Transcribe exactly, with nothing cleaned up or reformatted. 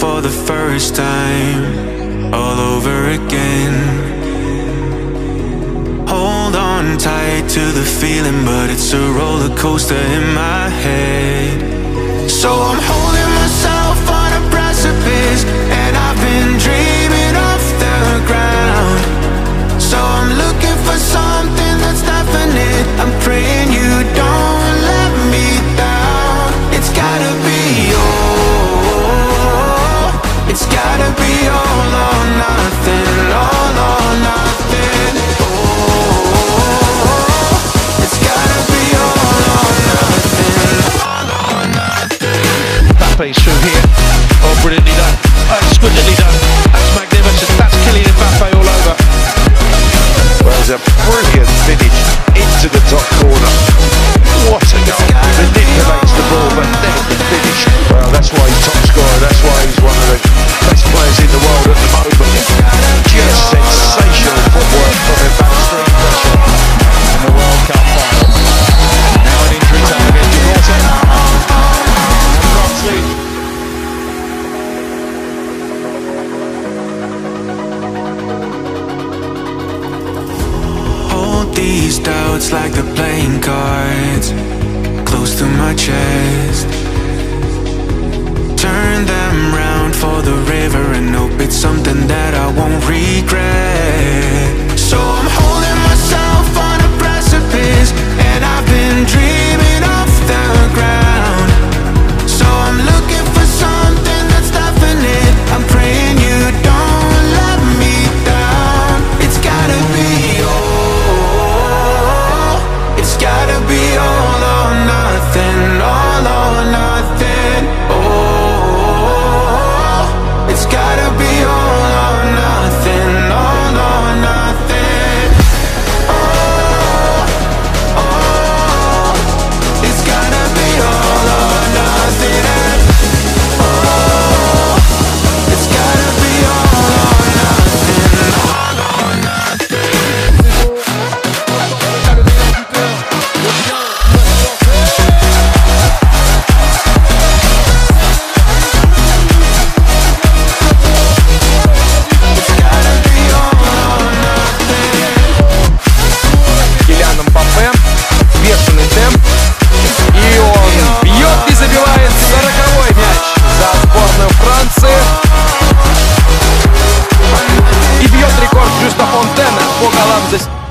for the first time, all over again. Hold on tight to the feeling, but it's a roller coaster in my head. So I'm holding myself on a precipice, and I've been dreaming off the ground. So I'm looking for something that's definite. I'm praying you don't let me down. It's gotta be all, it's gotta be all or nothing, all or nothing. Oh, it's gotta be all or nothing, all or nothing. Mbappe's through here. Oh, brilliantly done. Oh, exquisitely done. That's magnificent. That's Kylian Mbappe all over. Well, it's a brilliant finish into the top corner. What a goal. Manipulates the ball, but then the finish. Well, that's why he's top scorer. That's why he's one of the best players in the world at the moment. Just sensational footwork from Mbappe. Extreme pressure in the World Cup final. Now an injury time against Gibraltar. And Bronsley. These doubts like the playing cards close to my chest. Turn them round for the river and hope it's something that I won't regret. So I'm holding myself on a precipice, and I've been dreaming off the ground. So I'm looking for something that's definite. I'm praying you don't let me down. It's gotta be all, it's gotta be all or nothing, all or nothing. Oh, it's gotta be all or nothing, all or nothing. Oh, oh, it's gotta be all or nothing. Oh, it's gotta be all or nothing, all or nothing. Мбаппе, бешеный темп, и он бьет и забивает сороковой мяч за сборную Франции. И бьет рекорд Жюста Фонтена по голам за